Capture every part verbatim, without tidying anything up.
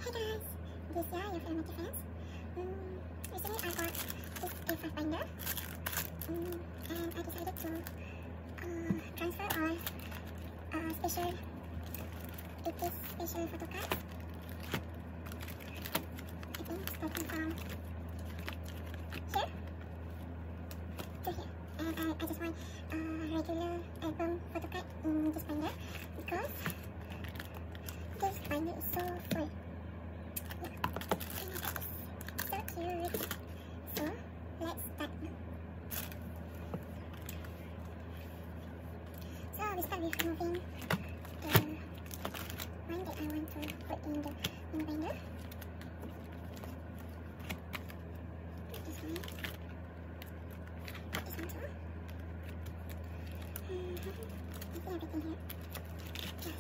Hey guys, this is your film fans. Um, recently I got this A five binder, um, and I decided to uh, transfer or uh, special Ateez special photo card. I think starting from here to here, and I, I just want a regular album photo card in this binder because this binder is so full. So cute. So let's start now. So we start with removing the one that I want to put in the in the binder. This one. This one too. Mm-hmm. I see everything here. Yes.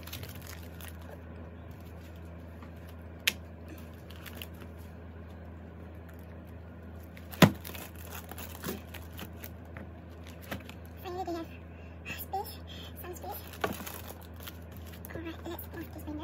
Finally they have space, some space. Alright, let's move this binder.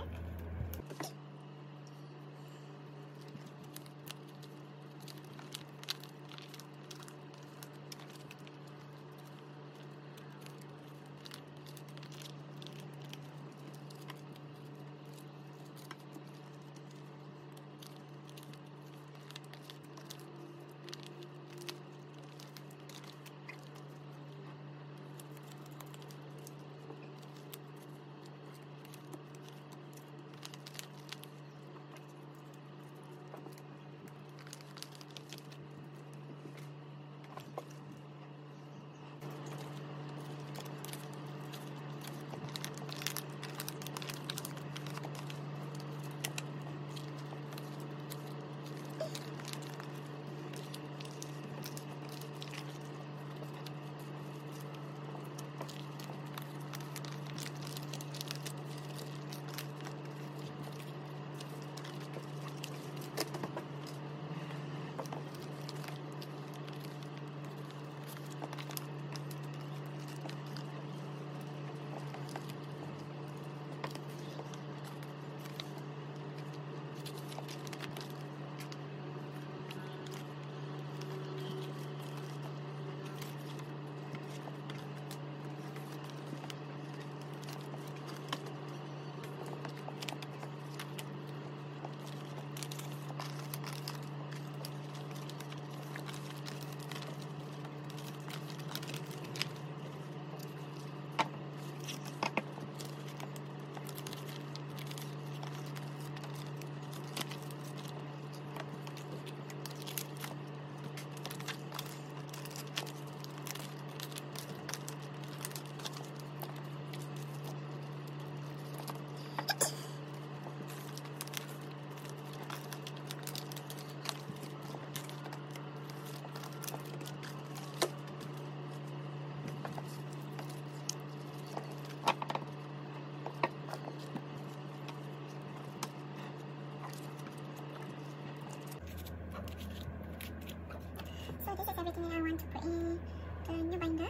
So this is everything I want to put in the new binder.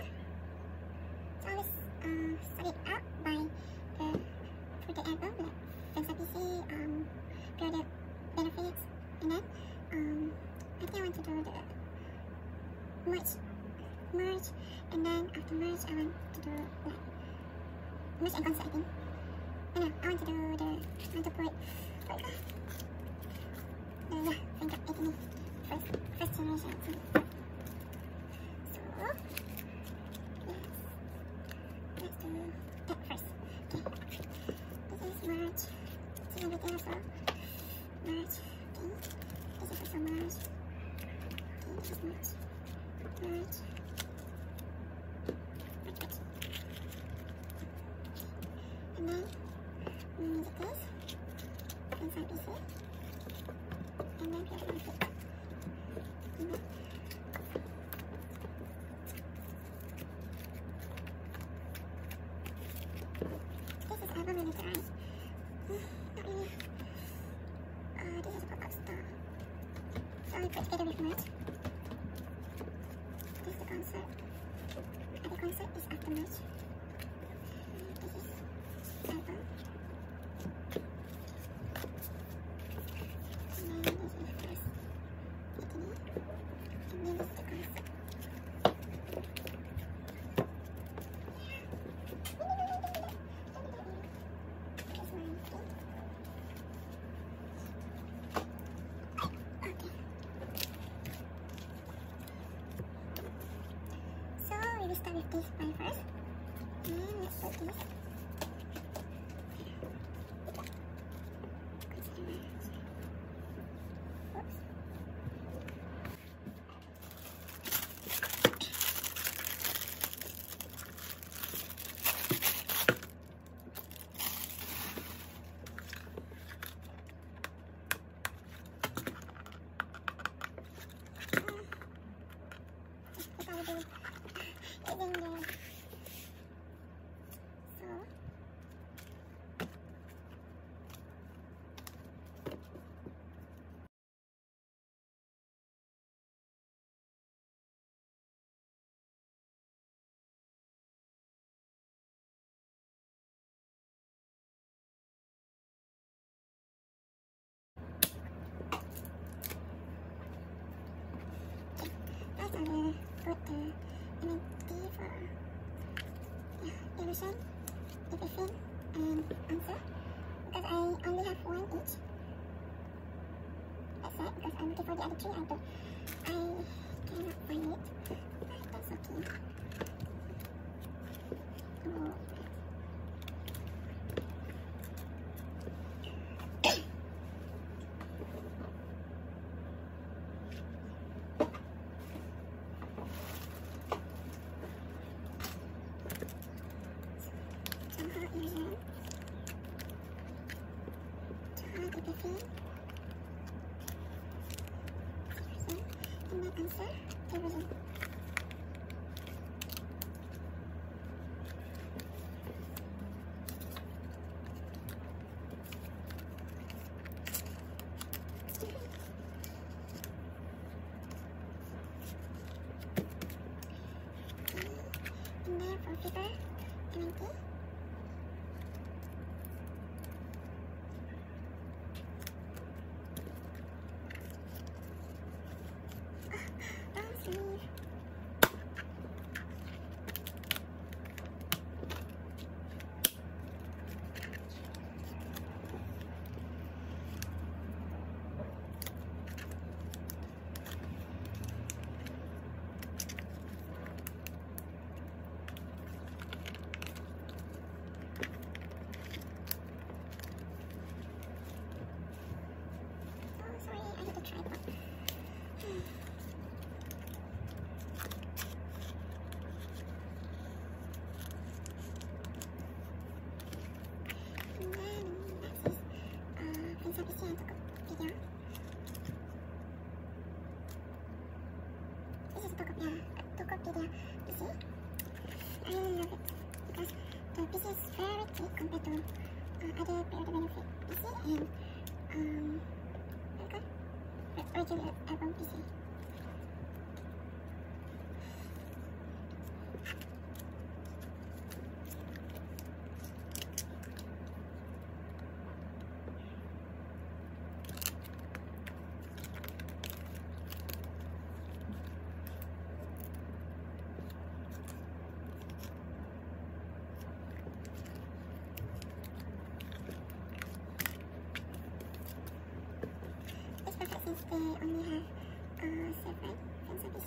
So I always uh, sort it out by the product album, like F P C, um, product benefits, and then um, I think I want to do the merch, merch, and then after merch I want to do like merch and concert. I think. I know I want to do the I want to put what it the yeah, finger Ateez first first generation. So yes, let's do that first. Okay, this is merch. See everything as well. Merch. Okay, this is also merch. Okay, this is merch. Merch. Merch, merch. And then music case. Inside P C. And then here's one fit. And then this is album manager, right? Mm, not really. Uh, this is a pop-up store. So I put together with merch. This is the concert. And the concert is after merch. This is album. will put the M T for yeah, illusion, everything, and answer. Because I only have one each. That's it, because I'm looking for the other three. I don't, I cannot find it. But that's okay. Oh. Somehow illusion. Somehow everything. And then answer everything. And then for figure, M T. This is Tokopedia, Tokopedia P C. I really love it because the P C is very cheap compared to uh, other period benefit P C and um, what is it called? Regular album P C. Since they only have uh, seven Fencer P C,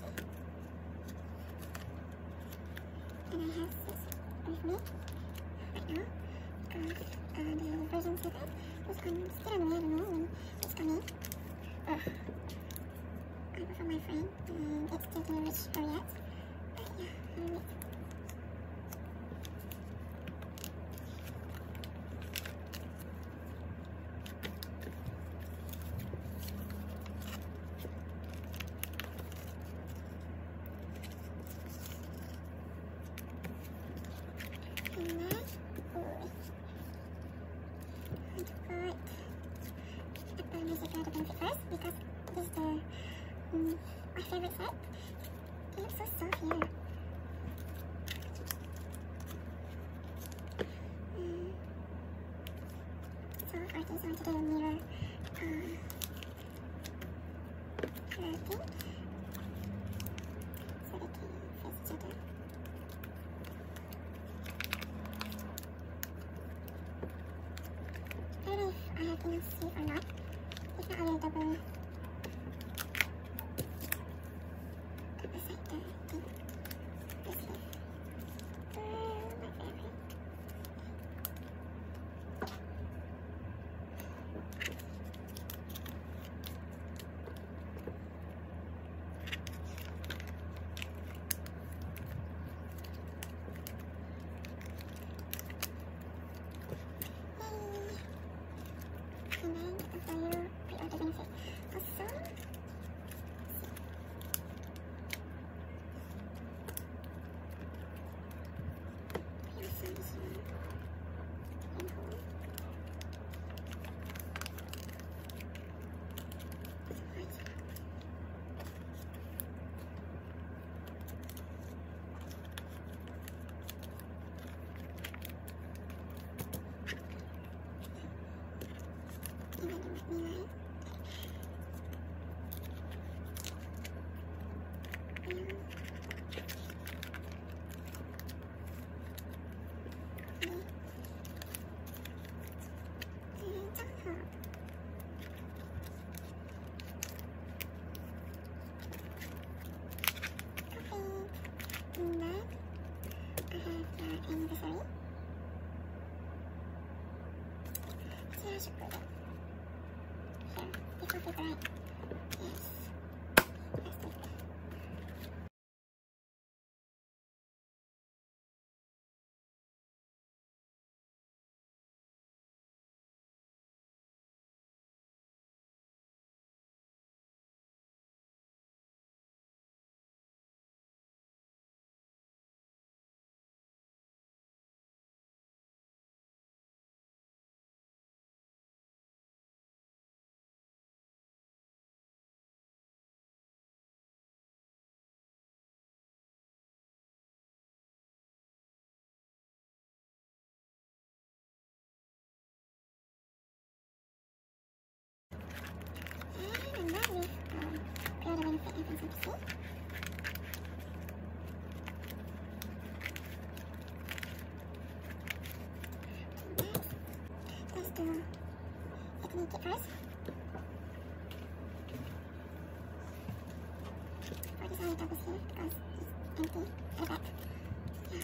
and I have six with me right now because uh, the version seven is on, still on the way. I don't know when it's coming. Ugh. I bought from my friend and it's still didn't reach her yet, but yeah, I'll wait. And then, oh, I got Apple Music Audio Benefit first because this is the um, my favorite set. It looks so soft here. Um, so for this, I want to do a mirror uh, mirror thing so they can face each other. I don't know if I have enough sleep or not. If not, I will double double side the thing. The sleeve. Uh, my favorite. And then for you pre-order benefit. Also, we also this one in home. And then the me line. And I should put it here. The coffee right? Yes. Let's do it. And I'm done with um, pre-order benefit and F S M P C. Let's do ethnic kit first. For this only doubles here because it's empty at the back. Yeah.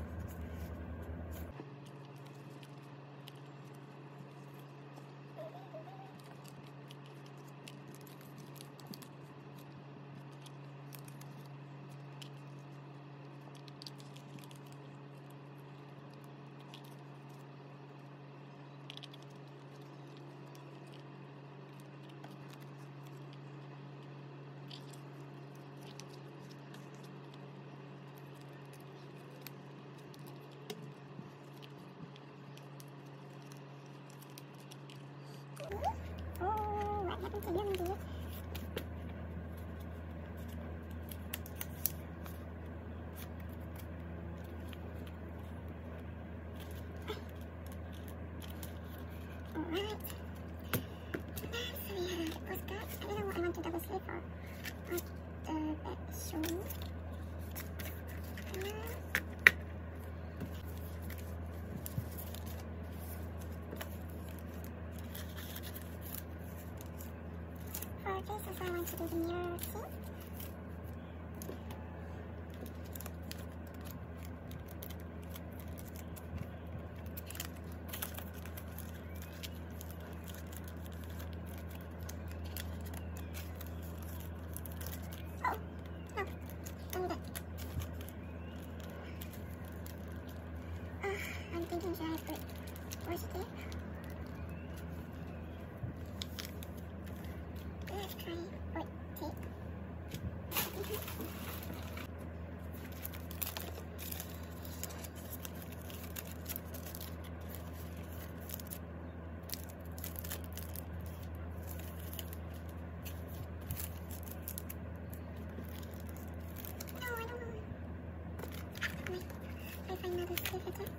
Oh, what happened to you, dear? Alright. So we have a postcard. I don't know what I want to double sleeve for. What the back shoe. For this, I want to do the mirror thing. I'm thinking, should I put washi tape? Let's try put tape. Mm-hmm. No, I don't know. Wait, I find another tape again.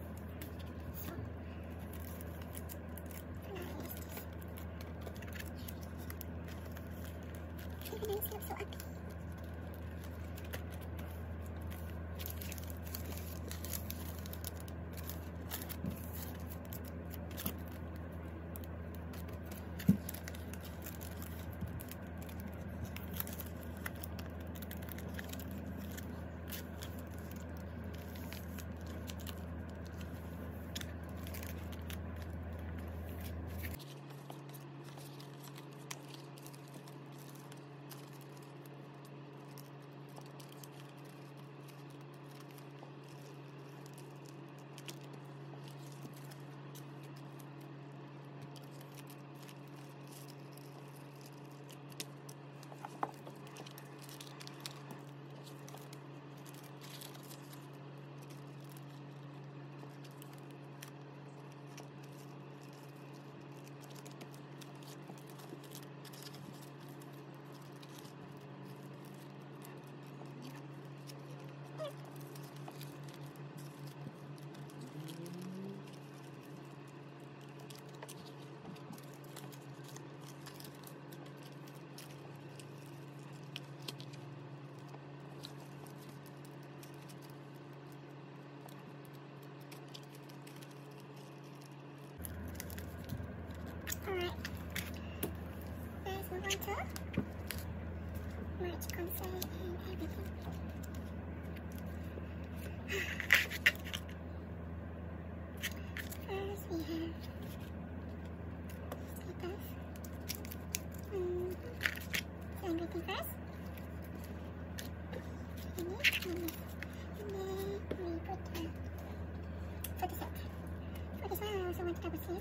Even though it looks so ugly. on to merch console and everything. First we have stickers. Mm-hmm. So everything first. And then, and then we put the for the set. For this one I also want to double sleeve.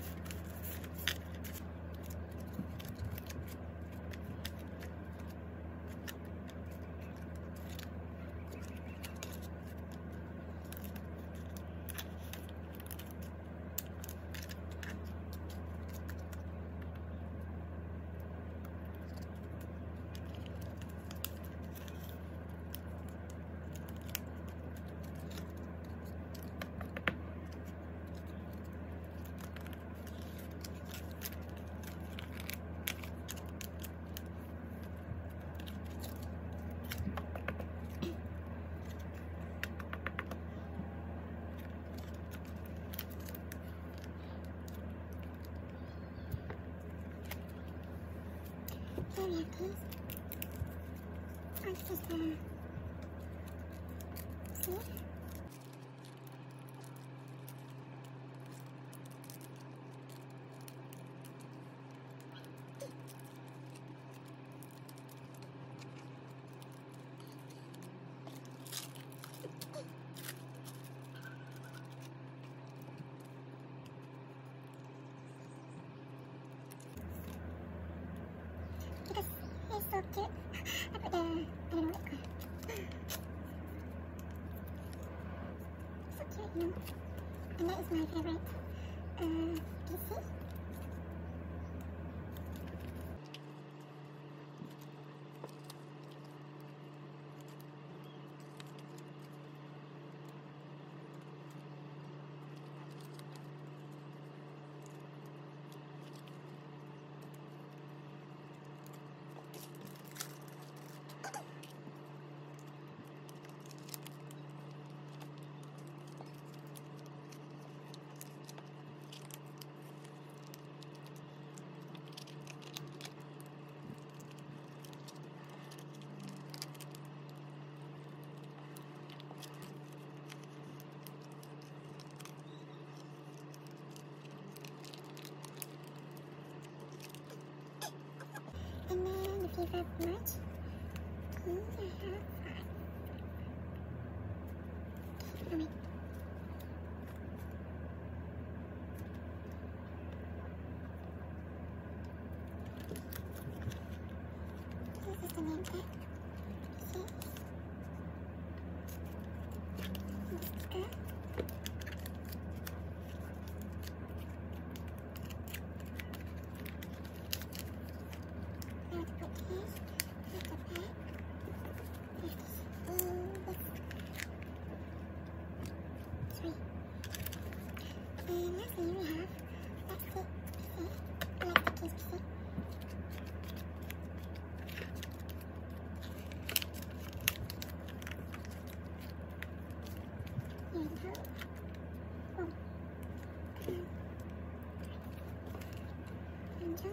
Here we have these. Oh, this is the sleeve. Because he's so cute. I put the, I don't know what it's called. So cute, you know. And that is my favorite uh, P C. And then the favorite merch. Here I have five. Oh wait. This is the name tag. See? The sticker. Now to put this, here's the bag, here's this, oh, this, three. And lastly we have plastic pieces, I like the case pieces. Here you go. Oh. And, and jump.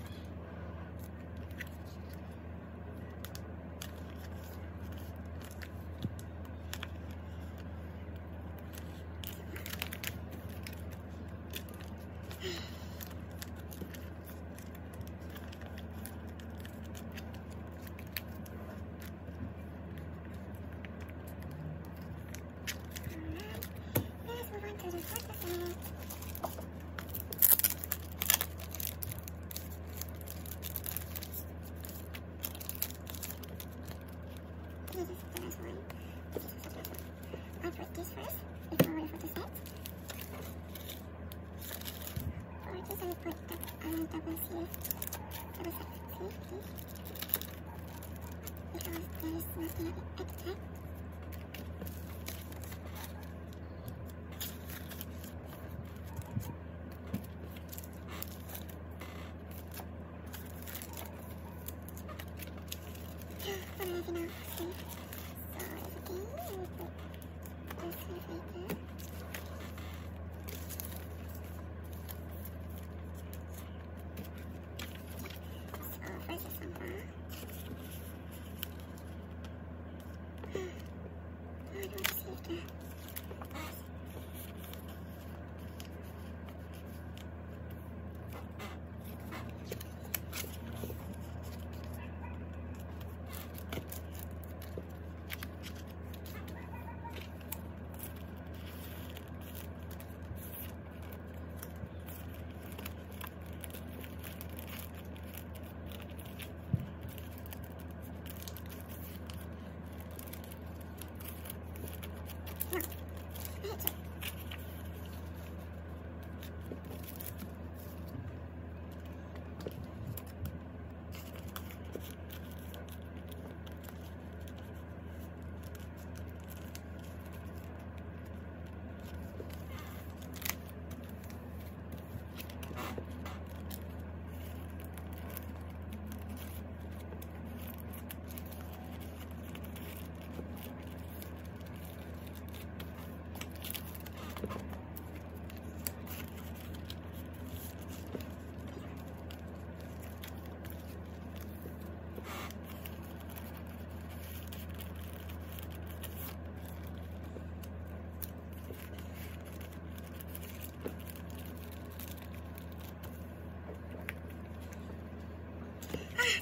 Let's move on to the photo set. This is the last one. This is the last one. I'll put this first before the photo set. For this I will put the uh, double sleeve, double set sleeve, please. Because there is nothing at the back. For the final sleeve. So again, I will put the sleeve right there. So first is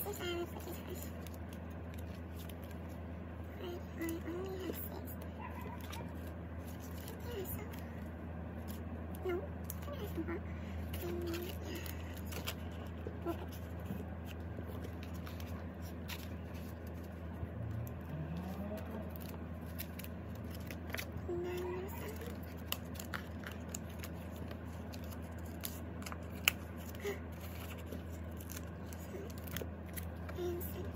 since I will put this first. Right, I only have six. Yeah, so. No, can I have more? Um, yeah. Oh. Number seven. And seven.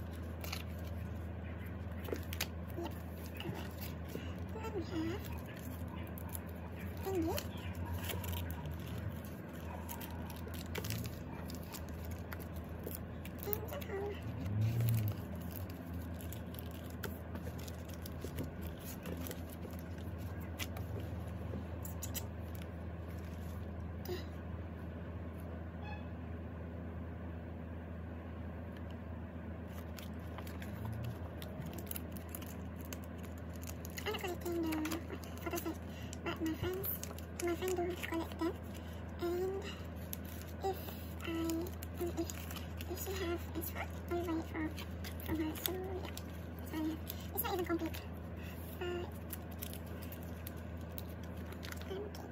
Yep, correct. Then we have India. And Japan. I'm not collecting the photo set, but my friends, my friend do collect them. And if I, um, if, if she have extra, I will buy it from, from her. So yeah, that's what I have. It's not even complete, but I'm okay.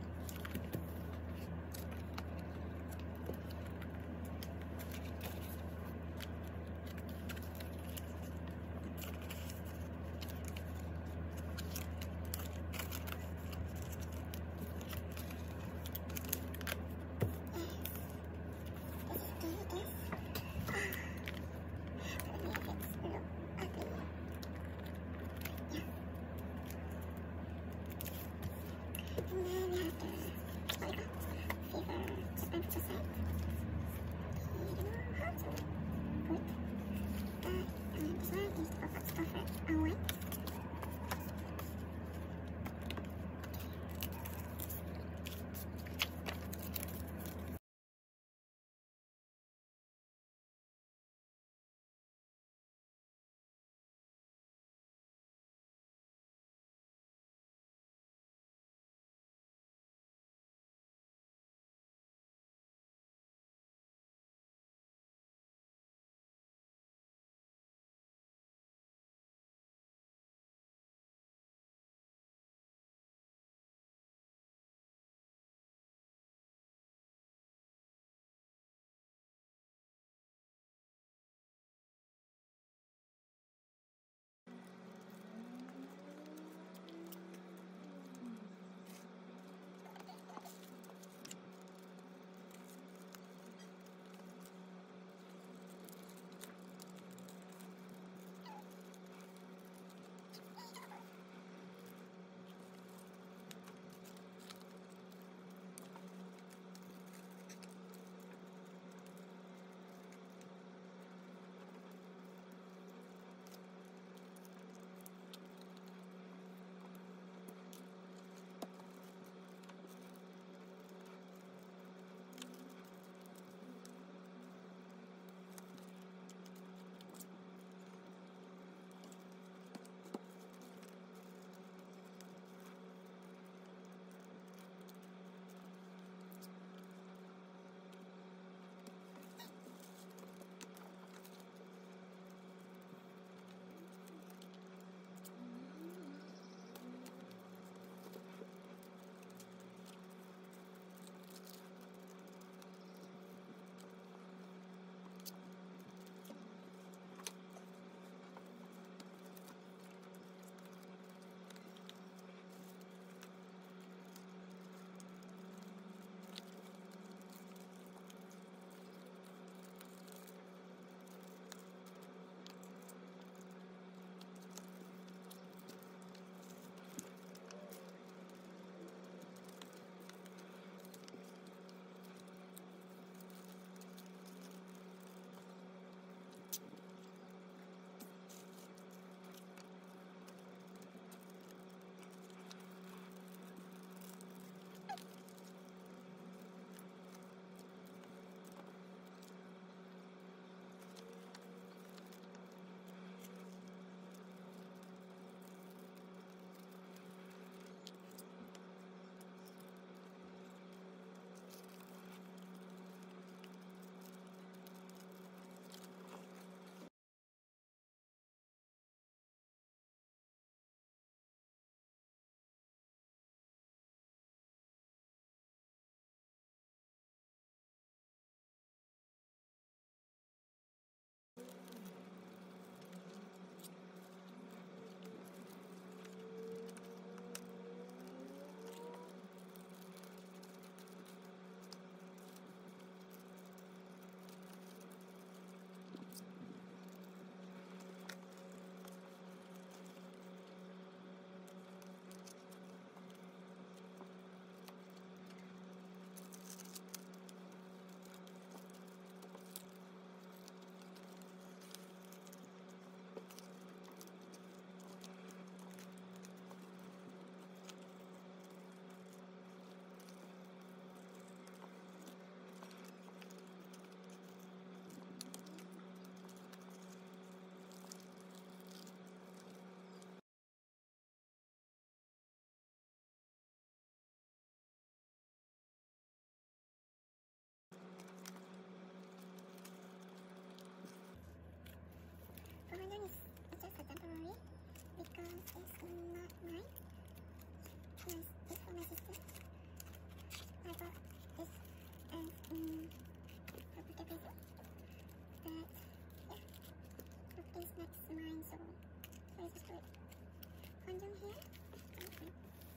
because it's not mine. Yes, it's for my sister. I bought this as um, a birthday present. But yeah, birthday's next mine, so let's just put condom here. Okay.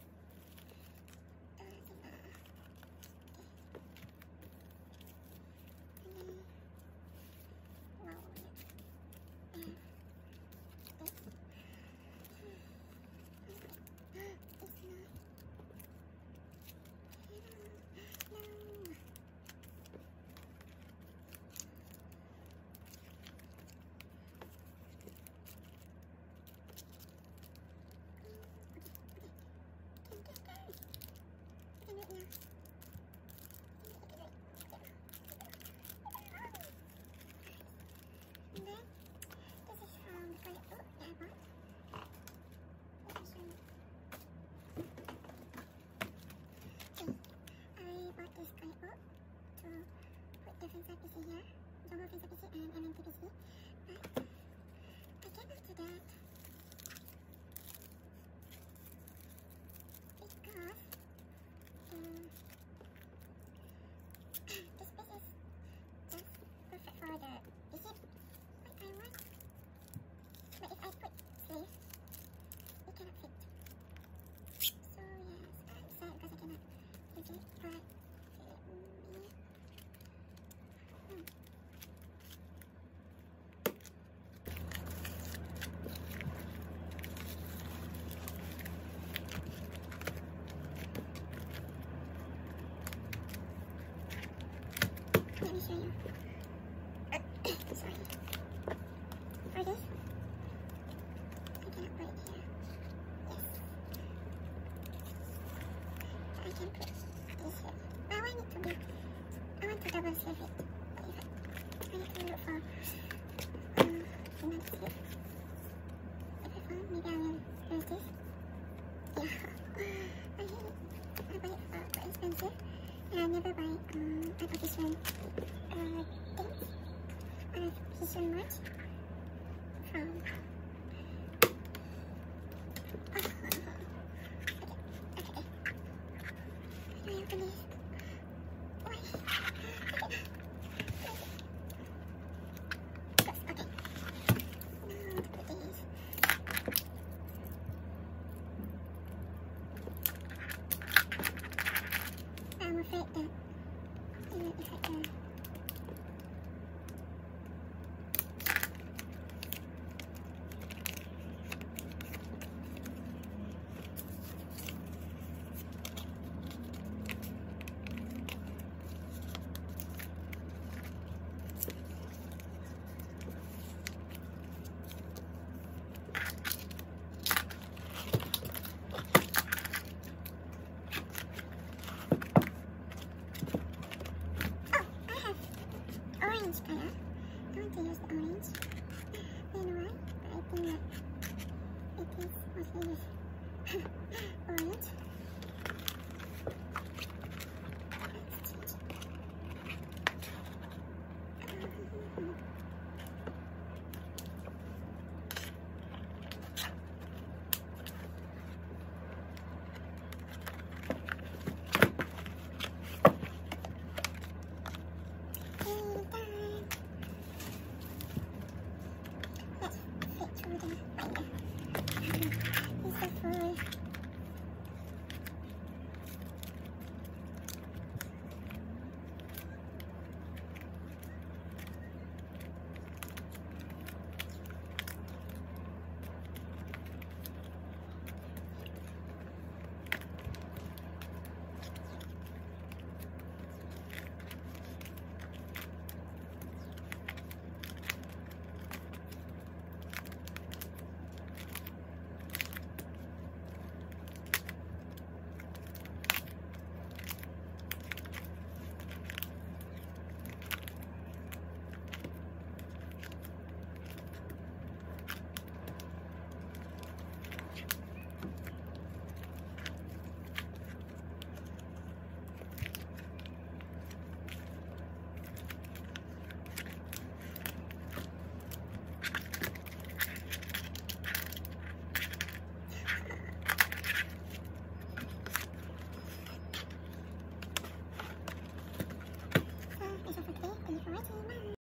Uh, and, uh, okay. And then, wow, yeah. Uh, this. It's not. No. No. And then, this is from the toilet book that I bought. Let me show you. Okay, I bought this toilet book to put the Fencer P C here, Zomo Fencer P C and M N T P C. But I cannot do that because um, this space is just perfect for the P C. But I want, but if I put sleeve, it cannot fit. So yes, I'm sad because I cannot use it. But let me. Hmm. Let me show you. Sorry. For this, I cannot put it here. Yes. So I can put this here. But I want it to be, I want to double sleeve it. But if I, I need to look for um, another sleeve. If I found, maybe I will use this. Yeah. I hate it. I buy it for, for expensive. And I never buy um, artificial uh, things. Artificial merch from oh, okay, okay. How do I open this?